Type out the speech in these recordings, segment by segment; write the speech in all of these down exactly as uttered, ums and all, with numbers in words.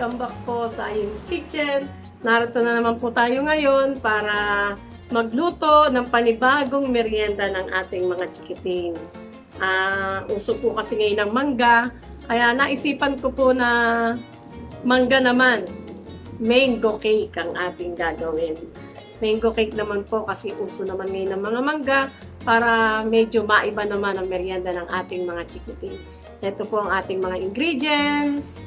Welcome back po sa Ayung's Kitchen. Narito na naman po tayo ngayon para magluto ng panibagong merienda ng ating mga chikiting. Uh, uso po kasi ngayon ng mangga, kaya naisipan ko po na mangga naman, mango cake ang ating gagawin. Mango cake naman po kasi uso naman ngayon ng mga mangga para medyo maiba naman ang merienda ng ating mga chikiting. Ito po ang ating mga ingredients.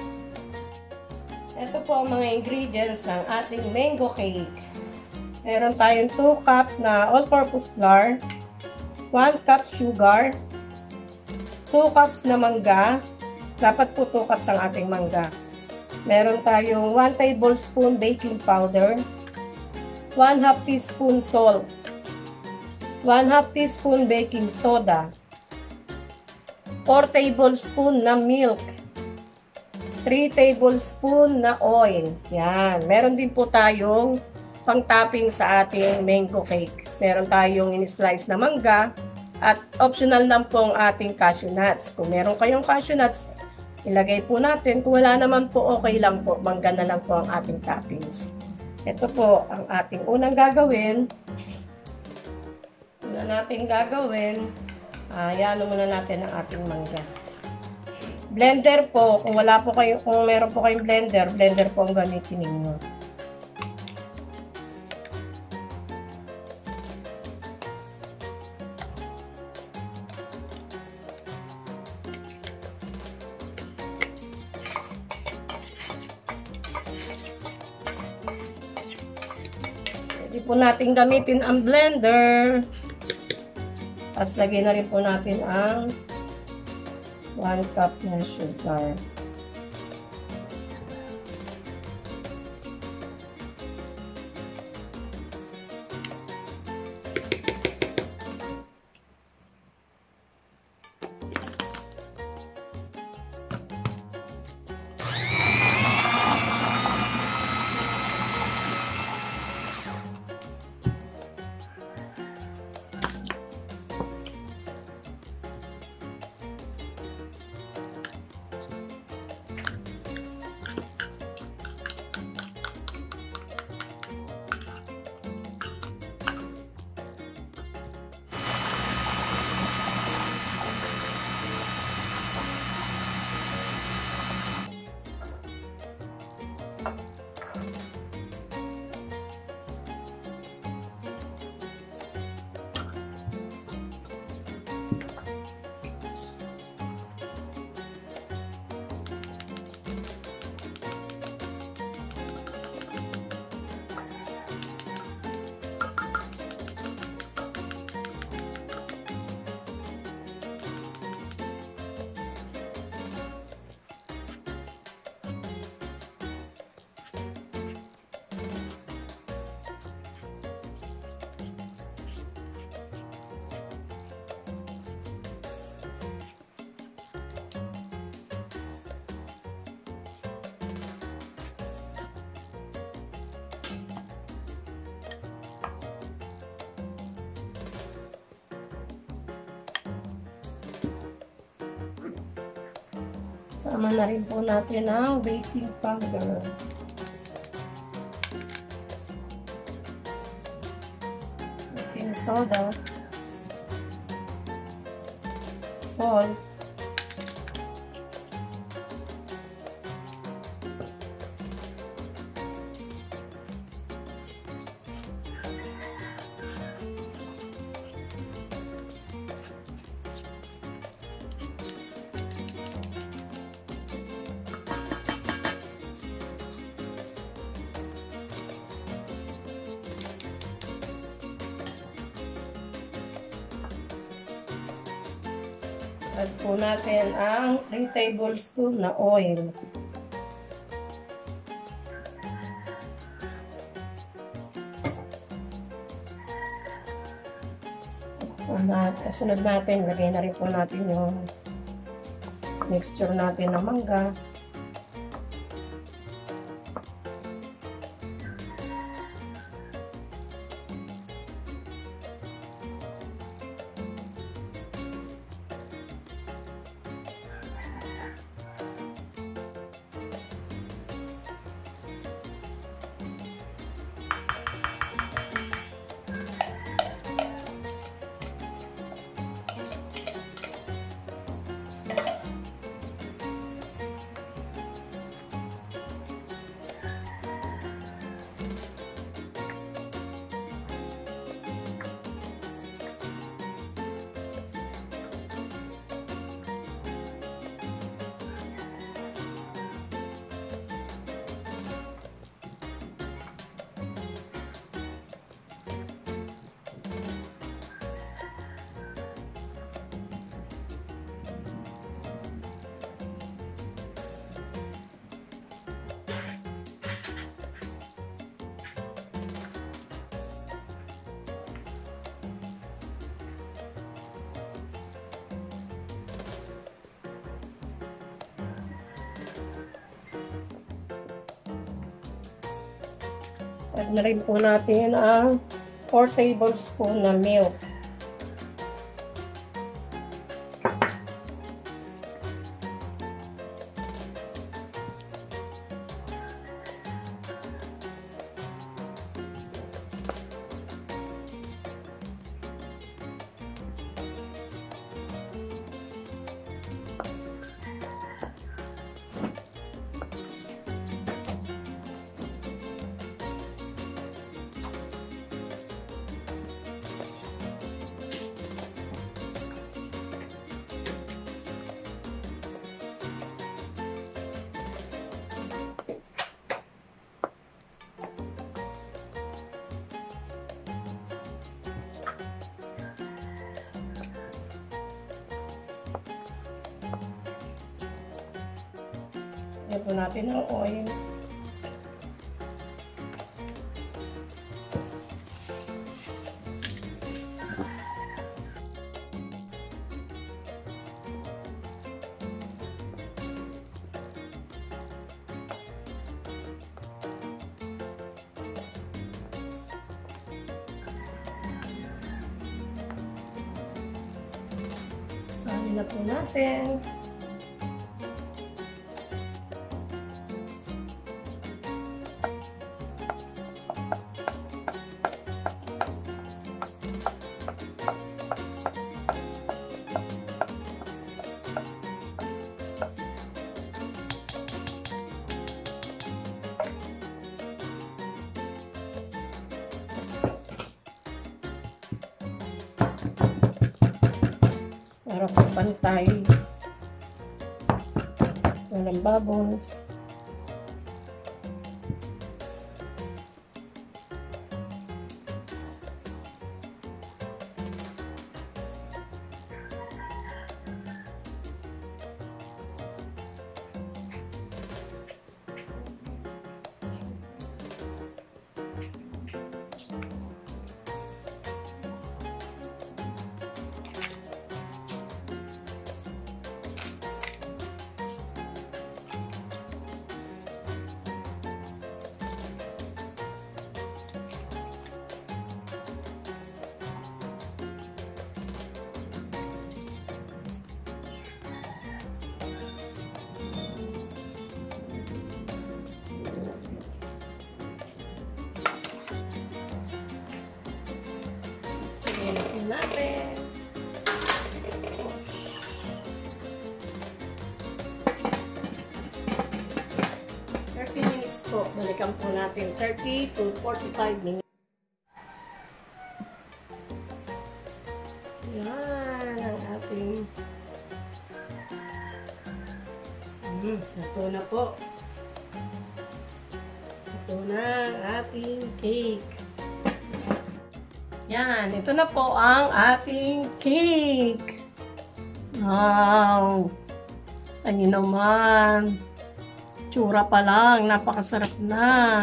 Ito po ang mga ingredients ng ating mango cake. Meron tayong two cups na all-purpose flour, one cup sugar, two cups na mangga. Dapat po two cups ang ating mangga. Meron tayong one tablespoon baking powder, one half teaspoon salt, one half teaspoon baking soda, four tablespoon na milk, three tablespoon na oil. Yan. Meron din po tayong pang-topping sa ating mango cake. Meron tayong in-slice na mangga at optional lang po ang ating cashew nuts. Kung meron kayong cashew nuts, ilagay po natin. Kung wala naman po, okay lang po. Mangga na lang po ang ating toppings. Ito po ang ating unang gagawin. Una natin gagawin, ayan, muna natin ang ating mangga. Blender po, kung wala po kayo, kung meron po kayong blender, blender po ang gamitin ninyo. Pwede po natin gamitin ang blender. Tapos lagyan na rin po natin ang one cup na sugar. Sama na rin po natin ang baking powder. Baking soda. Salt. Add po natin ang three tablespoon na oil. Sunod natin, lagay na rin po natin yung mixture natin ng mangga. Add na rin po natin ang four tablespoon na milk. Lagyan po natin ang oil. Salin na po natin. Para po pantay. Walang bubbles. Lagyan natin. thirty minutes po. Balikan po natin. thirty to forty-five minutes. Yan ang ating hmm, nato na po. Ito na ang ating cake. Yan, ito na po ang ating cake. Wow! Ayun naman. Tsura pa lang, napakasarap na.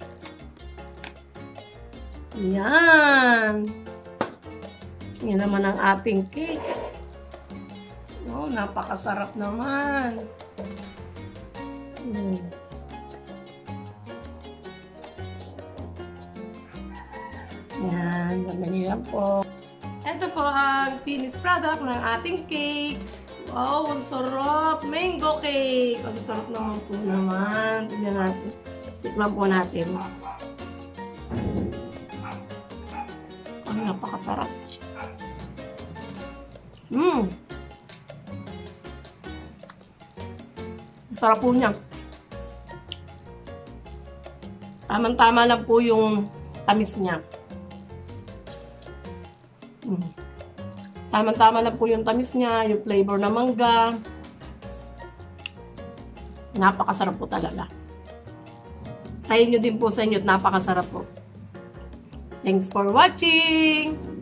Yan. Yan naman ang ating cake. Oh, napakasarap naman. Hmm. Yan, ganyan lang po. Ito po ang finished product ng ating cake. Wow, ang sarap! Mango cake! Ang sarap naman po naman. Tignan natin. Tikman po natin. Ang napakasarap. Mmm! Ang sarap po niya. Tamang-tama lang po yung tamis niya. Mm. Tama-tama lang po yung tamis niya, yung flavor na mangga. Napakasarap po talaga. Try nyo din po sa inyo at napakasarap po. Thanks for watching!